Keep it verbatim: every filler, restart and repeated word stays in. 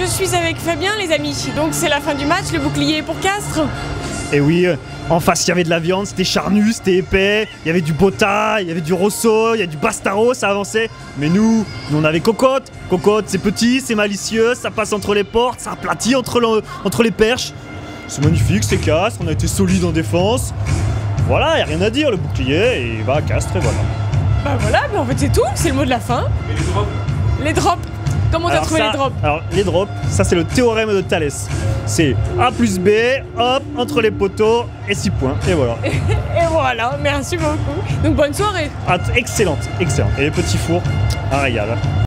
je suis avec Fabien les amis, donc c'est la fin du match, le bouclier est pour Castres. Et oui, en face il y avait de la viande, c'était charnu, c'était épais, il y avait du Botta, il y avait du Rosso, il y a du Bastaro, ça avançait. Mais nous, nous on avait Cocotte. Cocotte c'est petit, c'est malicieux, ça passe entre les portes, ça aplatit entre, le, entre les perches. C'est magnifique, c'est Castres, on a été solide en défense. Voilà, y a rien à dire, le bouclier, il va à Castres et voilà. Bah voilà, mais en fait c'est tout, c'est le mot de la fin. Et les drops? Les drops. Comment t'as trouvé ça, les drops? Alors les drops, ça c'est le théorème de Thalès. C'est A plus B, hop, entre les poteaux, et six points, et voilà. Et voilà, merci beaucoup. Donc bonne soirée. Ah, excellente, excellente. Et les petits fours, un régal.